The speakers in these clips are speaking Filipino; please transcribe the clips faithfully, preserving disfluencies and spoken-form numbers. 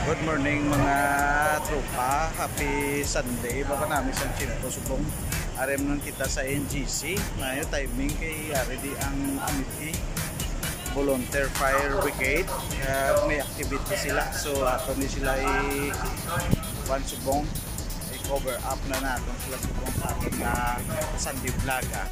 Good morning mga tropa. Happy Sunday. Baka namin sa Chimpo Subong. Arem nang kita sa N G C. Mayo timing kay ari di ang committee Volunteer Fire Brigade. Uh, may activity sila. So ato ni sila i Juan Subong. I-cover up na natin sila Subong sa ating uh, Sunday vlog. Ha?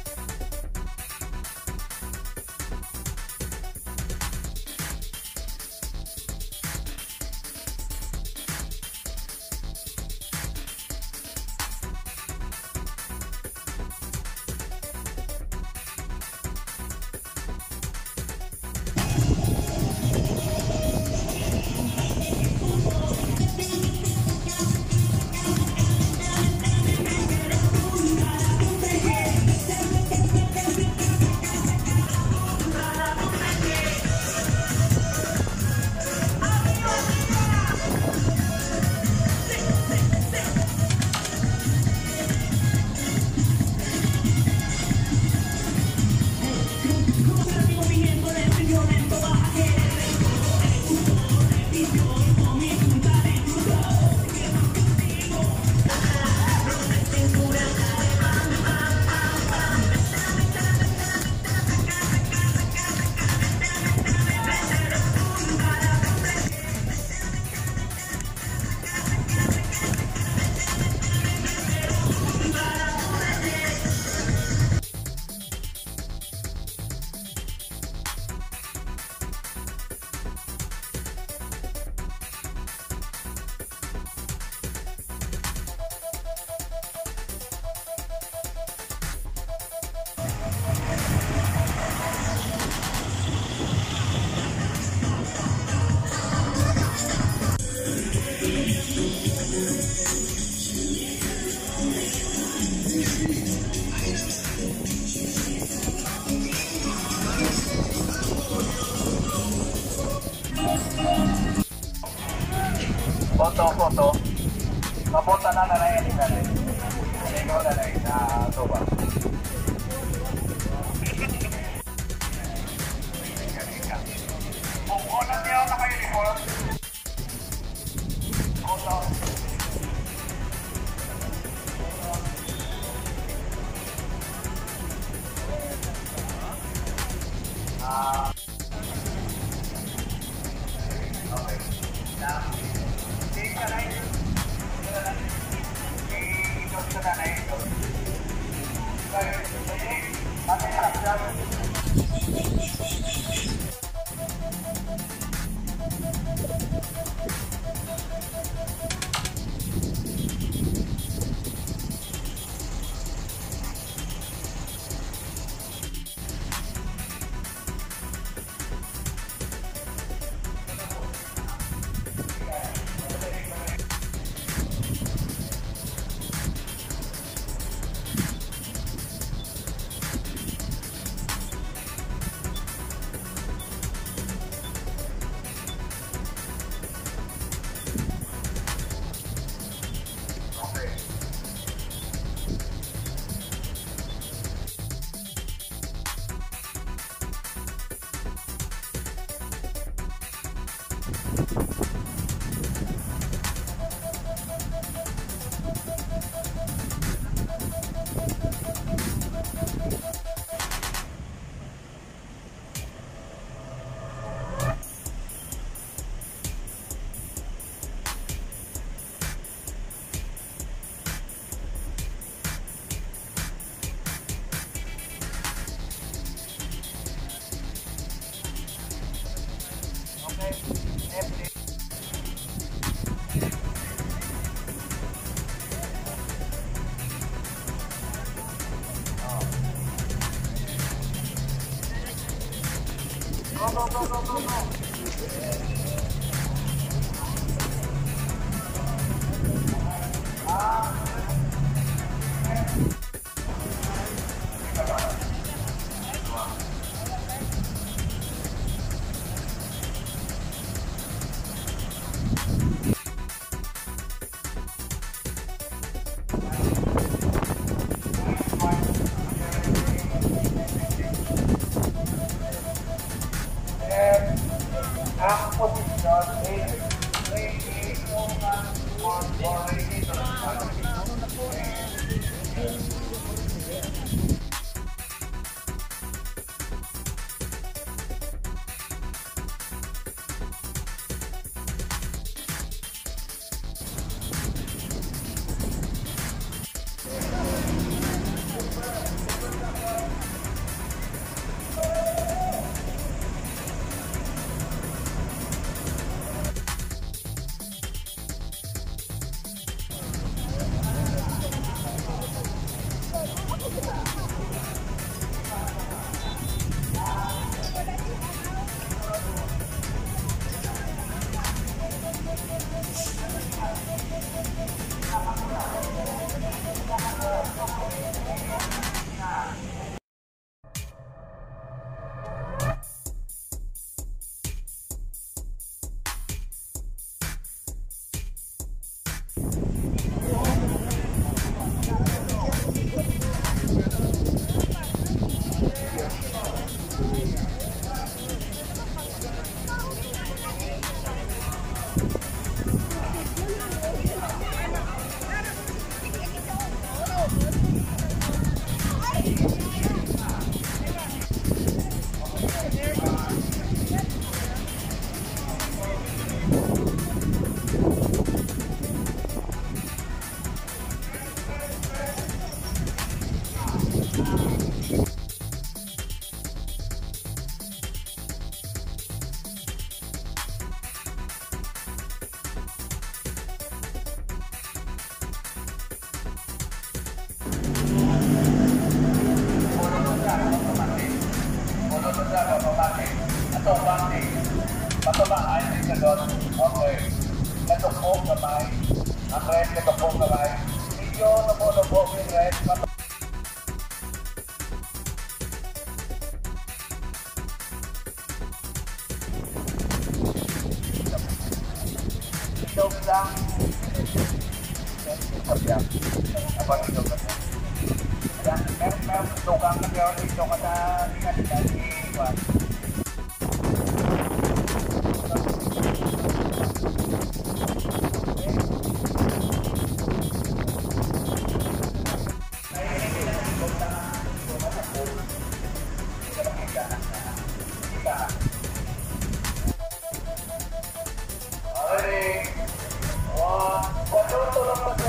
Foto-foto, papunta na na na yan natin. Ikaw na na yun, na soba. Kung oras niya ako naka-uniform, foto. Ah, okay. Now, Go, go, go, go, go, go. Ang posisyon is Okay. Natupok kamay. Ang red, natupok kamay. Medyo napo-napok yung red. Ito lang. Sabihan. Apa ito ka? Yan, meron meron tukang na meron ito ka na tingnan-tingnan. One, one,